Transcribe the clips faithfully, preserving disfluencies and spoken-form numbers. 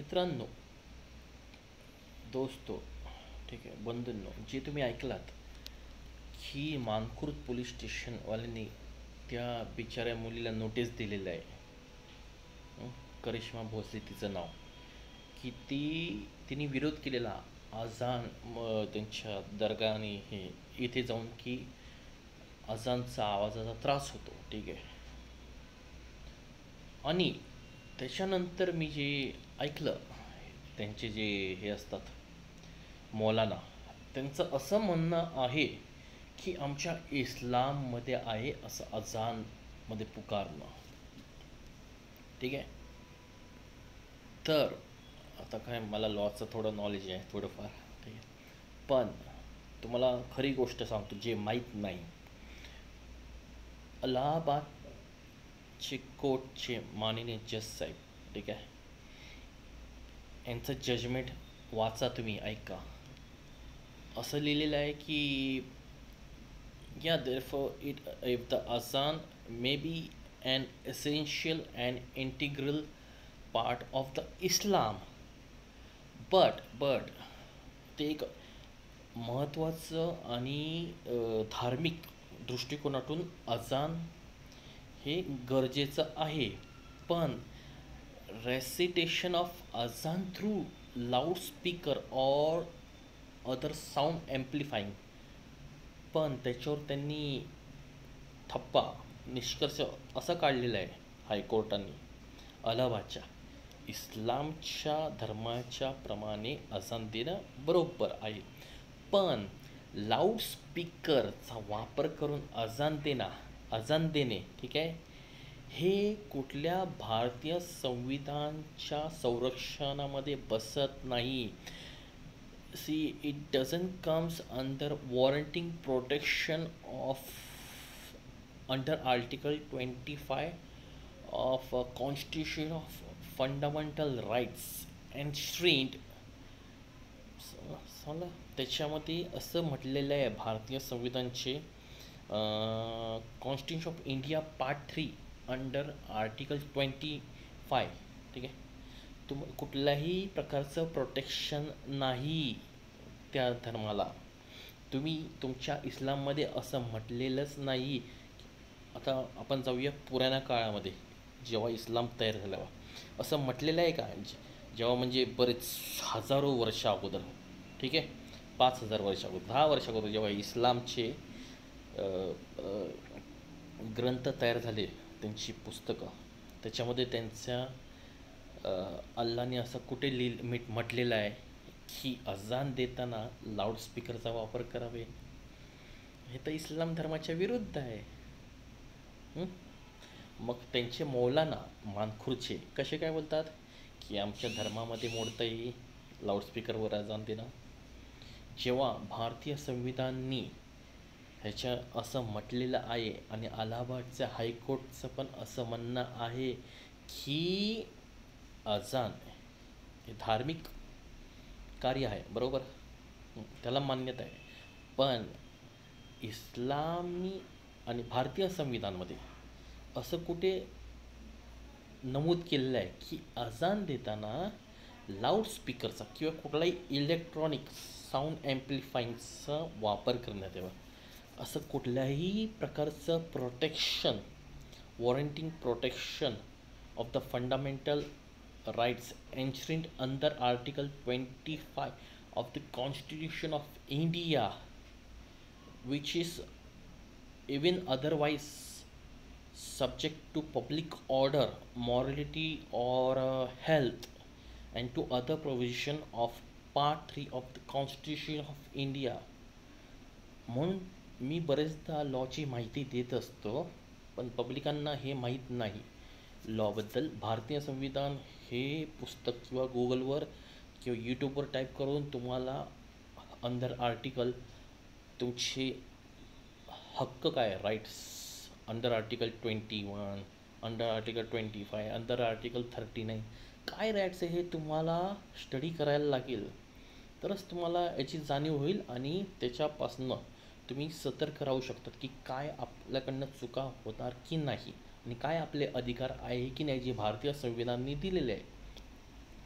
मित्रांनो, दोस्तो, ठीक आहे, बंधूंनो, जे तुम्ही ऐकलात की मानखुर्द पोलीस स्टेशनवाल्यांनी त्या बिचाऱ्या मुलीला नोटीस दिलेलं आहे. हं? करिश्मा भोसले तिचं नाव, की ती तिने विरोध केलेला अजान म त्यांच्या दर्गाने हे इथे जाऊन की अजानचा आवाजाचा त्रास होतो, ठीक आहे. आणि त्याच्यानंतर मी जे ऐकलं, त्यांचे जे हे असतात मौलाना, त्यांचं असं म्हणणं आहे की आमच्या इस्लाममध्ये आहे असं अजानमध्ये पुकारणं, ठीक आहे. तर आता काय, मला लॉचं थोडं नॉलेज आहे थोडंफार, ठीक आहे. पण तुम्हाला खरी गोष्ट सांगतो जे माहीत नाही. अलाहाबादचे कोर्टचे माननीय जज साहेब, ठीक आहे, यांचं जजमेंट वाचा, तुम्ही ऐका. असं लिहिलेलं आहे की या therefore it if the azan may be an essential and integral part of the Islam, but but ते एक महत्त्वाचं आणि अ, धार्मिक दृष्टिकोनातून अजान हे गरजेचं आहे. पण recitation of azaan through loudspeaker or other sound amplifying, पण त्याच्यावर त्यांनी थप्पा निष्कर्ष असा काढलेला आहे हायकोर्टाने अलाहाबादच्या, इस्लामच्या धर्माच्या प्रमाणे अजान देणं बरोबर आहे, पण लाऊडस्पीकरचा वापर करून अजान देणं अजान देणे, ठीक आहे, हे कुठल्या भारतीय संविधानाच्या संरक्षणामध्ये बसत नाही. See it doesn't comes under warranting protection of under article twenty five of constitution of fundamental rights and stringent. समजा त्याच्यामध्ये असं म्हटलेलं आहे भारतीय संविधानचे constitution of India part three under article twenty five, ठीक आहे. तुम कुठल्याही प्रकारचं प्रोटेक्शन नाही त्या धर्माला. तुम्ही तुमच्या इस्लाममध्ये असं म्हटलेलंच नाही. आता आपण जाऊया पुराण्या काळामध्ये, जेव्हा इस्लाम तयार झाला असं म्हटलेलं आहे का? जेव्हा म्हणजे बरेच हजारो वर्ष अगोदर, ठीक आहे, पाच हजार वर्ष अगोदर, दहा वर्ष अगोदर, जेव्हा इस्लामचे ग्रंथ तयार झाले, त्यांची पुस्तकं, त्याच्यामध्ये त्यांच्या अल्लाने असं कुठे लिह मिट म्हटलेलं आहे की अजान देताना लाऊडस्पीकरचा वापर करावे? हे तर इस्लाम धर्माच्या विरुद्ध आहे. मग त्यांचे मौलाना मानखुर्दचे कसे काय बोलतात की आमच्या धर्मामध्ये मोडता येईल लाऊडस्पीकरवर अजान देणं, जेव्हा भारतीय संविधानाने ह्याच्या असं म्हटलेलं आहे आणि अलाहाबादच्या हायकोर्टचं पण असं म्हणणं आहे की अजान हे धार्मिक कार्य आहे, बरोबर, त्याला मान्यता आहे. पण इस्लामी आणि भारतीय संविधानामध्ये असं कुठे नमूद केलेलं आहे की अजान देताना लाऊडस्पीकरचा किंवा कुठलाही इलेक्ट्रॉनिक साऊंड ॲम्प्लिफाईंगचा वापर करण्यात यावा? असं कुठल्याही प्रकारचं protection, warranting protection of the fundamental rights enshrined under Article twenty-five of the Constitution of India, which is even otherwise subject to public order, morality or uh, health, and to other provision of Part three of the Constitution of India. म्हणून मी बरेचदा लॉची माहिती देत असतो, पण पब्लिकांना हे माहीत नाही लॉबद्दल. भारतीय संविधान हे पुस्तक किंवा गुगलवर किंवा यूट्यूबवर टाईप करून तुम्हाला अंडर आर्टिकल तुमचे हक्क काय, rights under article twenty one, under article twenty five, under article thirty nine, काय राईट्स आहे हे तुम्हाला स्टडी करायला लागेल, तरच तुम्हाला याची जाणीव होईल आणि त्याच्यापासनं तुम्ही सतर्क राहू शकतात की काय आपल्याकडनं चुका होणार की नाही आणि काय आपले अधिकार आहे की नाही जे भारतीय संविधानाने दिलेले आहे.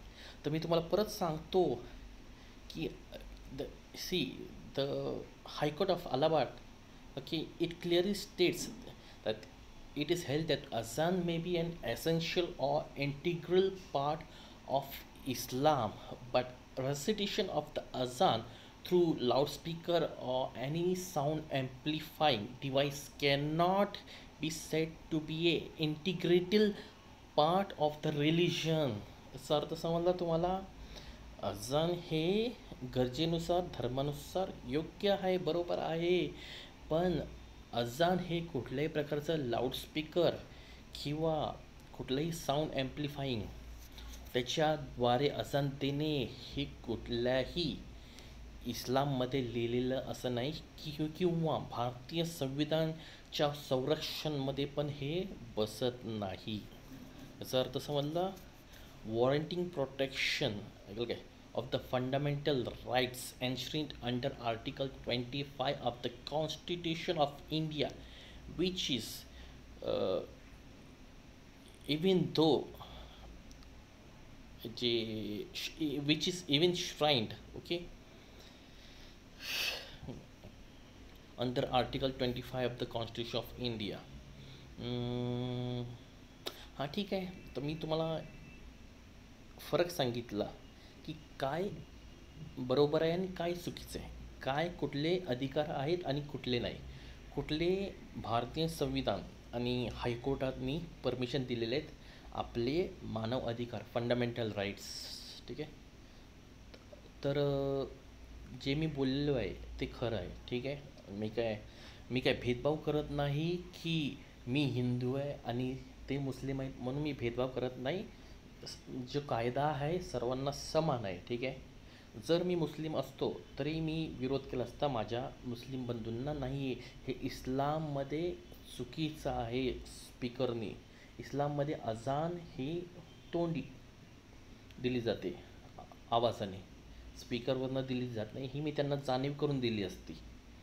तर मी तुम्हाला परत सांगतो की the see the high court of Allahabad, okay, it clearly states that it is held that azan may be an essential or integral part of Islam, but recitation of the azan through loudspeaker or any sound amplifying device cannot be said to be a integral part of the religion. याचा अर्थ समजला तुम्हाला? अजान हे गरजेनुसार धर्मानुसार योग्य आहे, बरोबर आहे, पण अजान हे कुठल्याही प्रकारचं लाऊडस्पीकर किंवा कुठलंही साऊंड ॲम्प्लिफाईंग त्याच्याद्वारे अजान देणे हे कुठल्याही इस्लाममध्ये लिहिलेलं असं नाही कि किंवा भारतीय संविधानच्या संरक्षणमध्ये पण हे बसत नाही. याचा अर्थ समजला? Warranting protection okay, of the fundamental rights enshrined under Article twenty-five of the Constitution of India, which is uh, even though which is even shrined, okay, under Article twenty-five of the Constitution of India. हम्म, हां ठीक आहे. तर मी तुम्हाला फरक सांगितला की काय बरोबर आहे आणि काय चुकीचं आहे, काय कुठले अधिकार आहेत आणि कुठले नाही, कुठले भारतीय संविधान आणि हायकोर्टाने परमिशन दिलेले आहेत आपले मानव अधिकार, फंडामेंटल राईट्स. ठीक आहे. तर जे मी बोललेलो आहे ते खरं आहे. ठीक आहे. मी काय मी काय भेदभाव करत नाही की मी हिंदू आहे आणि ते मुस्लिम आहेत म्हणून मी भेदभाव करत नाही. जो कायदा आहे सर्वांना समान आहे. ठीक आहे. जर मी मुस्लिम असतो तरी मी विरोध केला असता माझ्या मुस्लिम बंधूंना. नाही, हे इस्लाममध्ये चुकीचं आहे. स्पीकरने इस्लाममध्ये अजान ही तोंडी दिली जाते, आवाजाने, स्पीकरवरनं दिली जात नाही. ही मी त्यांना जाणीव करून दिली असती.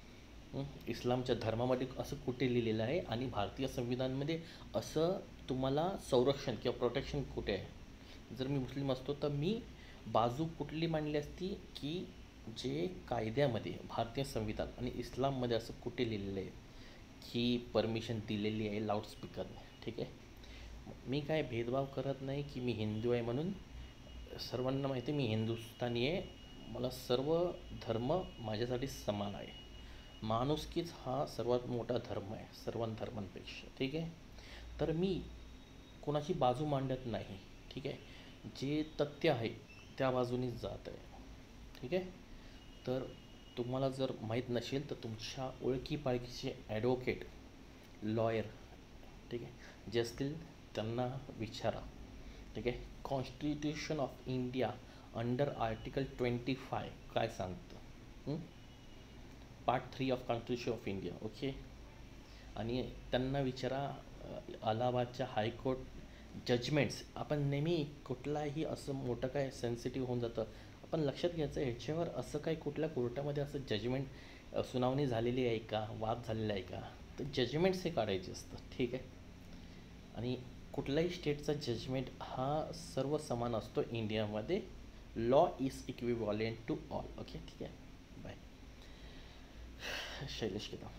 इस्लामच्या धर्मामध्ये असं कुठे लिहिलेलं आहे आणि भारतीय संविधानामध्ये असं तुम्हाला संरक्षण किंवा प्रोटेक्शन कुठे आहे? जर मी मुस्लिम असतो तर मी बाजू कुठली मांडली असती की जे कायद्यामध्ये भारतीय संविधान आणि इस्लाममध्ये असं कुठे लिहिलेलं आहे की परमिशन दिलेली आहे लाऊडस्पीकरने. ठीक आहे. मी काय भेदभाव करत नाही की मी हिंदू आहे म्हणून. सर्वांना माहिती आहे मी हिंदुस्थानी आहे. मला सर्व धर्म माझ्यासाठी समान आहे. माणुसकीच हा सर्वात मोठा धर्म आहे सर्व धर्मांपेक्षा. ठीक आहे. तर मी कोणाची बाजू मांडत नाही. ठीक आहे. जे तथ्य आहे त्या बाजूनेच जात आहे. ठीक आहे. तर तुम्हाला जर माहीत नसेल तर तुमच्या ओळखी पाळखीचे ॲडव्होकेट, लॉयर, ठीक आहे, जे असतील त्यांना विचारा. ठीक आहे. Constitution of India under article twenty five काय सांगतं, part three of constitution of India. Okay. आणि त्यांना विचारा अलाहाबादच्या हायकोर्ट जजमेंट्स. आपण नेहमी कुठलाही असं मोठं काय सेन्सिटिव्ह होऊन जातं, आपण लक्षात घ्यायचं ह्याच्यावर असं काय कुठल्या कोर्टामध्ये असं जजमेंट सुनावणी झालेली आहे का, वाद झालेला आहे का, तर जजमेंट्स हे काढायचे असतं. ठीक आहे. आणि कुठल्याही स्टेटचा जजमेंट हा सर्व समान असतो इंडियामध्ये. Law is equivalent to all. Okay. ठीक आहे. बाय. शैलेश केदार.